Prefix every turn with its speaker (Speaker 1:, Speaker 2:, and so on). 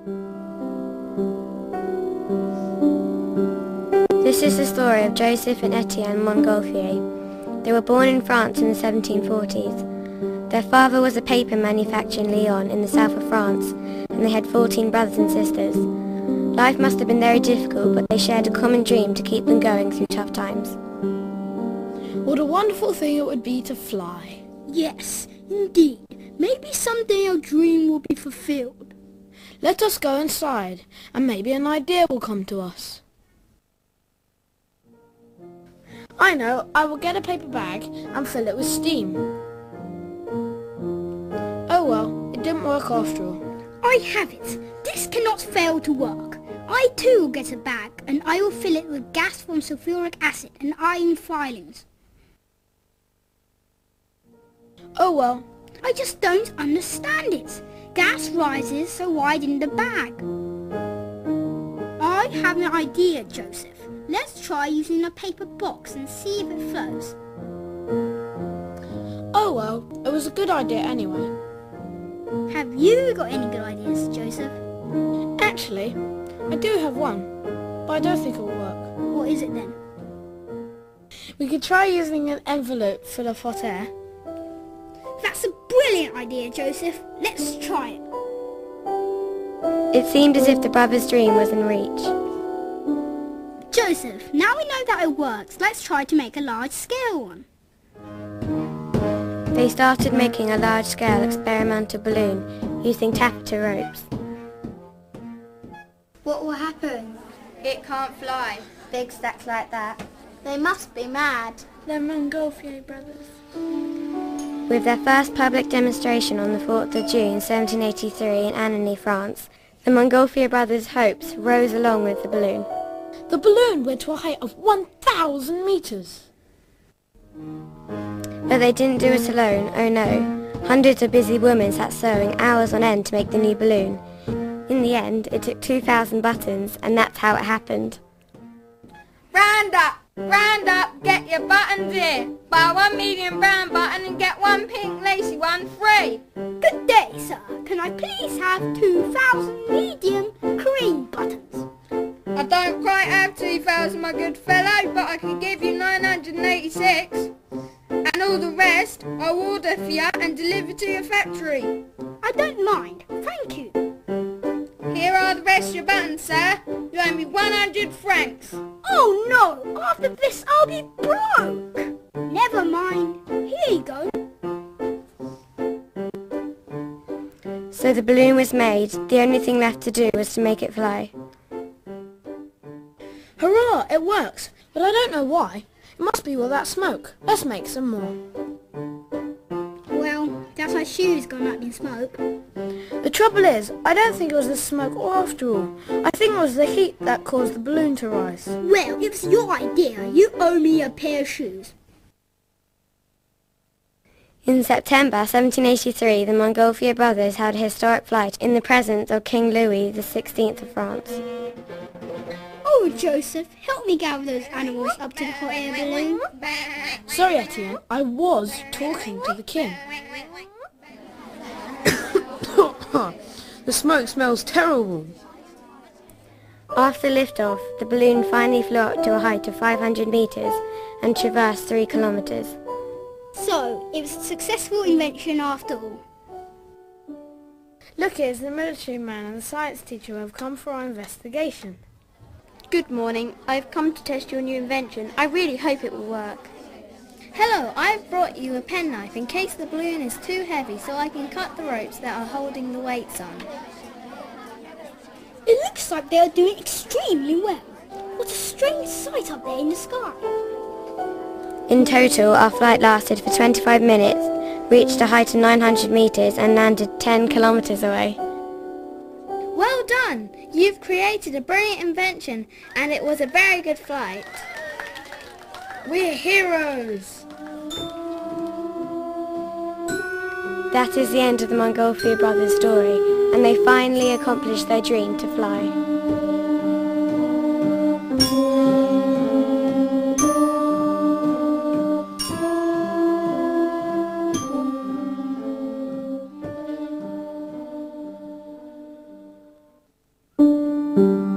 Speaker 1: This is the story of Joseph and Etienne Montgolfier. They were born in France in the 1740s. Their father was a paper manufacturer in Lyon in the south of France, and they had 14 brothers and sisters. Life must have been very difficult, but they shared a common dream to keep them going through tough times.
Speaker 2: What a wonderful thing it would be to fly.
Speaker 3: Yes, indeed. Maybe someday our dream will be fulfilled.
Speaker 2: Let us go inside, and maybe an idea will come to us. I know, I will get a paper bag and fill it with steam. Oh well, it didn't work after all.
Speaker 3: I have it. This cannot fail to work. I too will get a bag, and I will fill it with gas from sulfuric acid and iron filings.
Speaker 2: Oh well.
Speaker 3: I just don't understand it. Gas rises, so why didn't the bag? I have an idea, Joseph. Let's try using a paper box and see if it flows.
Speaker 2: Oh well, it was a good idea anyway.
Speaker 3: Have you got any good ideas, Joseph?
Speaker 2: Actually, I do have one, but I don't think it will work.
Speaker 3: What is it then?
Speaker 2: We could try using an envelope full of hot air.
Speaker 3: That's a brilliant idea, Joseph. Let's try it.
Speaker 1: It seemed as if the brothers' dream was in reach.
Speaker 3: Joseph, now we know that it works. Let's try to make a large-scale one.
Speaker 1: They started making a large-scale experimental balloon using taffeta ropes.
Speaker 4: What will happen? It can't fly. Big stacks like that. They must be mad.
Speaker 2: The Montgolfier Brothers.
Speaker 1: With their first public demonstration on the 4th of June 1783 in Annonay, France, the Montgolfier brothers' hopes rose along with the balloon.
Speaker 2: The balloon went to a height of 1,000 meters.
Speaker 1: But they didn't do it alone, oh no. Hundreds of busy women sat sewing hours on end to make the new balloon. In the end, it took 2,000 buttons, and that's how it happened.
Speaker 5: Round up, get your buttons here. Buy one medium brown button and get one pink lacy one free.
Speaker 3: Good day, sir. Can I please have 2,000 medium cream buttons?
Speaker 5: I don't quite have 2,000, my good fellow, but I can give you 986. And all the rest I'll order for you and deliver to your factory.
Speaker 3: I don't mind, thank you.
Speaker 5: Here are the rest of your buttons, sir. You owe me 100 francs.
Speaker 3: Oh no! After this I'll be broke! Never mind. Here you go.
Speaker 1: So the balloon was made. The only thing left to do was to make it fly.
Speaker 2: Hurrah! It works, but I don't know why. It must be all that smoke. Let's make some more.
Speaker 3: Well, that's my shoes gone up in smoke.
Speaker 2: The trouble is, I don't think it was the smoke after all. I think it was the heat that caused the balloon to rise.
Speaker 3: Well, if it's your idea, you owe me a pair of shoes.
Speaker 1: In September 1783, the Montgolfier brothers held a historic flight in the presence of King Louis XVI of France.
Speaker 3: Oh, Joseph, help me gather those animals up to the hot air balloon.
Speaker 2: Sorry, Etienne, I was talking to the king. The smoke smells terrible.
Speaker 1: After liftoff, the balloon finally flew up to a height of 500 meters and traversed 3 kilometers.
Speaker 3: So, it was a successful invention after all.
Speaker 2: Look, here's the military man and the science teacher who have come for our investigation.
Speaker 4: Good morning. I've come to test your new invention. I really hope it will work.
Speaker 6: Hello, I've brought you a penknife in case the balloon is too heavy so I can cut the ropes that are holding the weights on.
Speaker 3: It looks like they are doing extremely well. What a strange sight up there in the sky.
Speaker 1: In total, our flight lasted for 25 minutes, reached a height of 900 meters and landed 10 kilometers away.
Speaker 6: Well done! You've created a brilliant invention and it was a very good flight.
Speaker 2: We're heroes!
Speaker 1: That is the end of the Montgolfier brothers' story, and they finally accomplished their dream to fly. you.